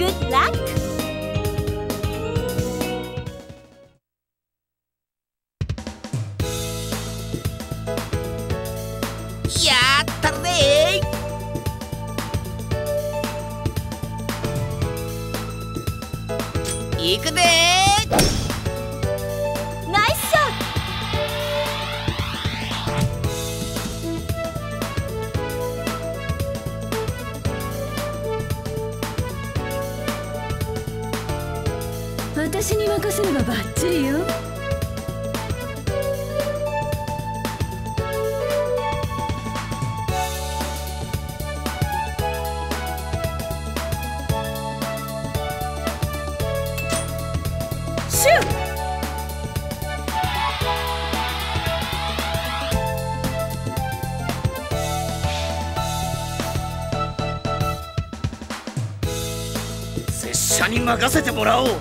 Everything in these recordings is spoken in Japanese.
Good luck! やったぜー。いくでー。 ナイスショット。私に任せればバッチリよ。シュー。 拙者に任せてもらおう。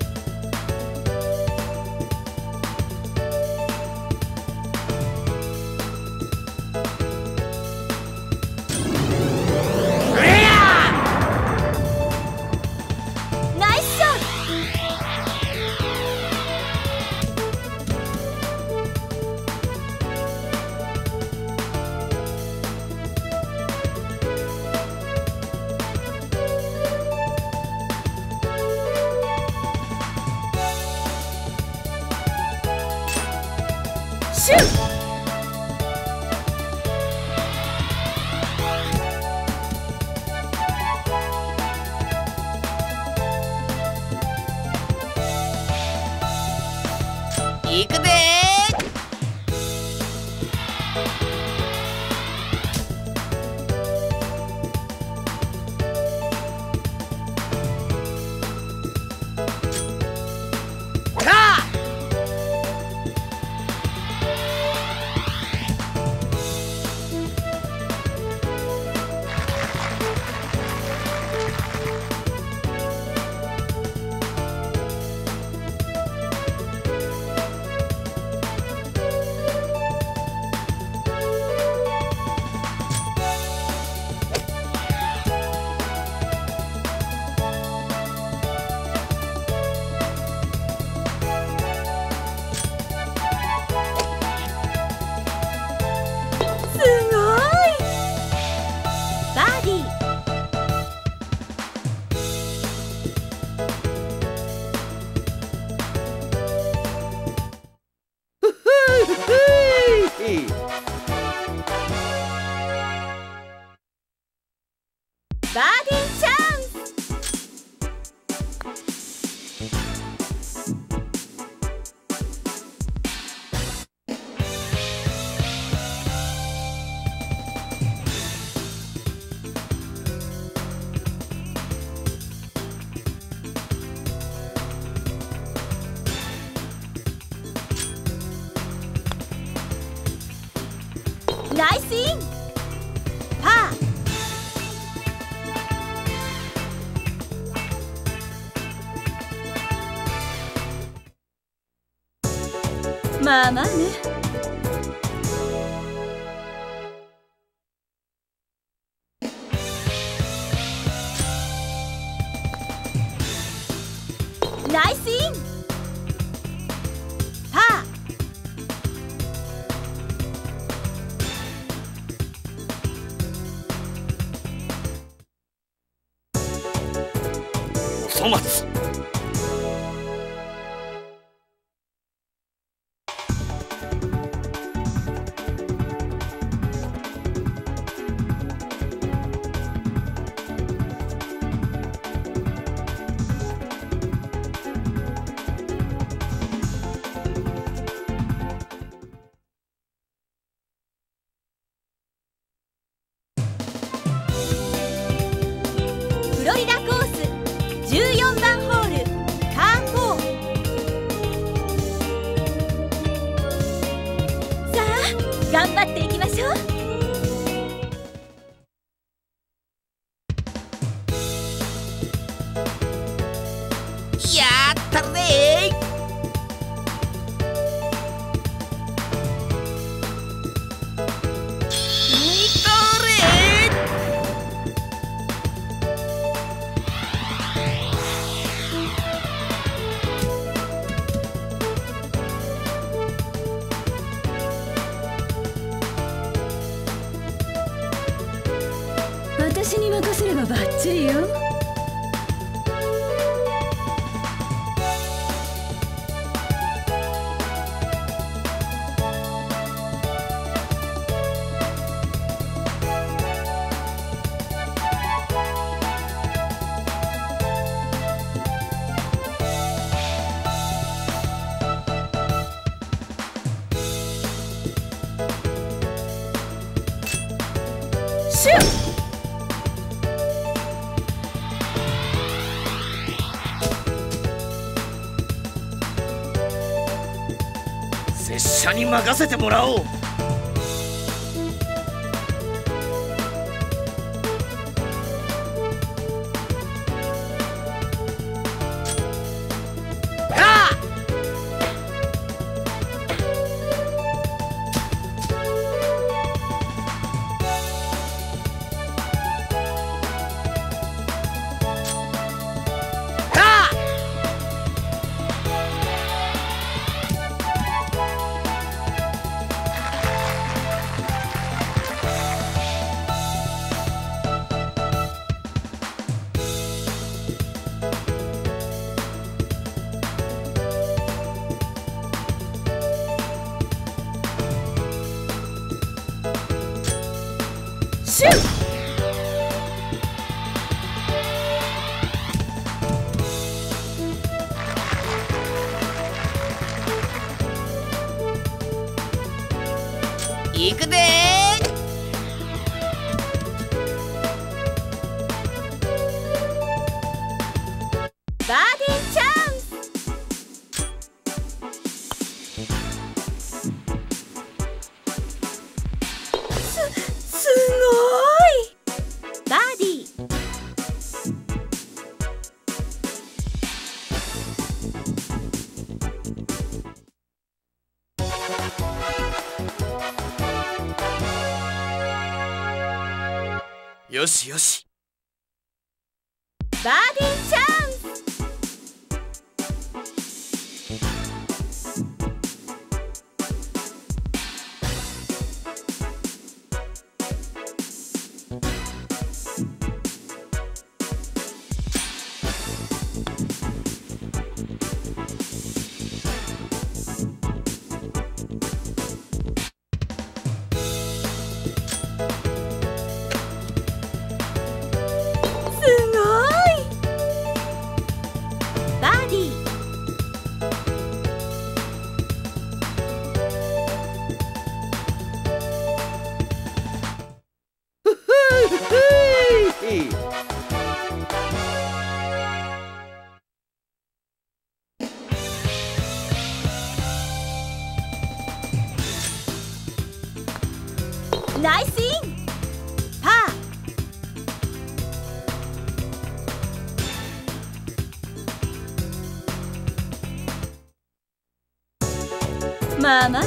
シュー。 いくでー。 バーディーチャンス。ナイスイン。パー。まあまあね。ナイスイン。パー。 お粗末。 フロリダコース14番ホールパー4。さあ頑張っていきましょう。 やったぜー。 任せればバッチリよ。 シュッ。 拙者に任せてもらおう。 シュッ。 行くでバーディーチャンス。すごい。バーディー。 よしよし。 バーディーチャンス。すごい。バーディー。ナイスイン。パー。まあまあね。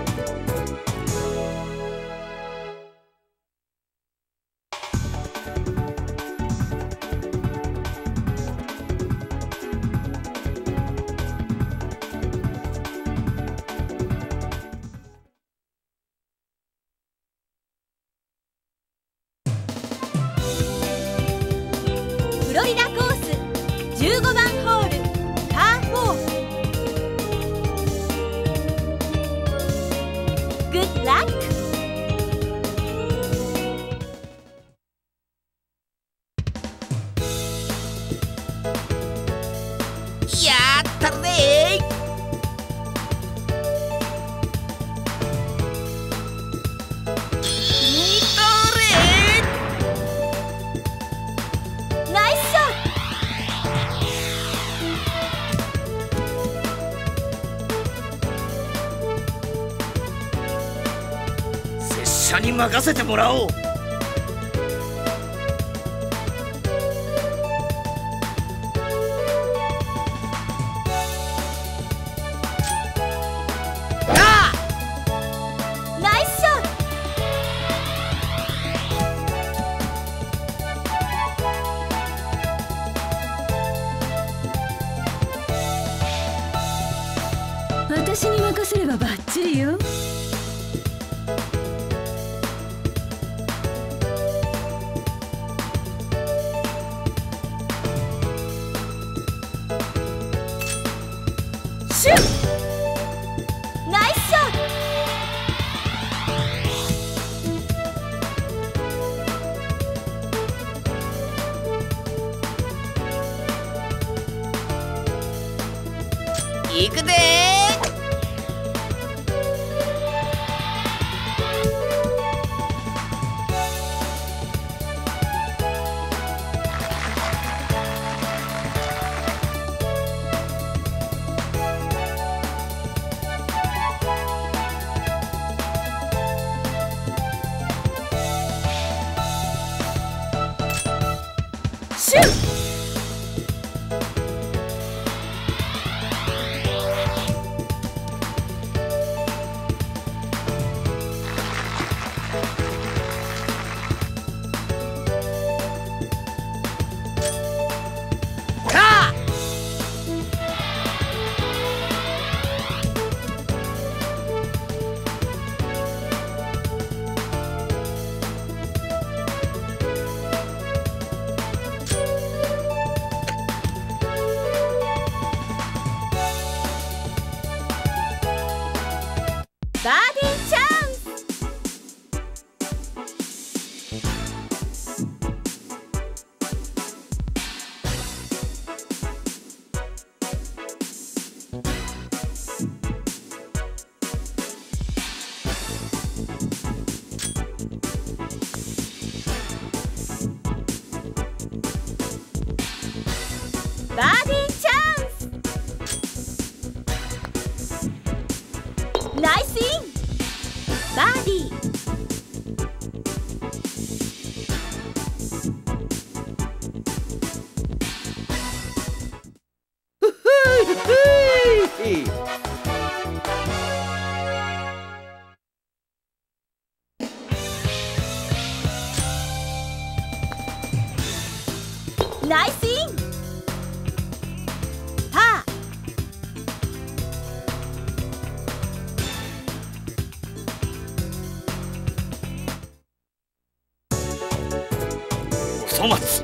フロリダコース15番ホールパー4。グッドラック。 やったぜ見とれナイスショッ拙者に任せてもらおう。 ナイスショット。 私に任せればバッチリよ。 行くでシュッ。バーディーチャンス。バーディーチャンス。ナイスイン。バーディー。ナイスイン。パお粗末。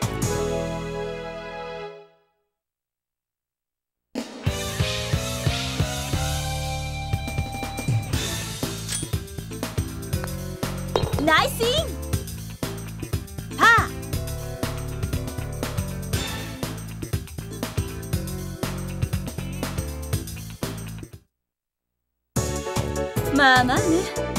ー。ナイスイン。パー。まあまあね。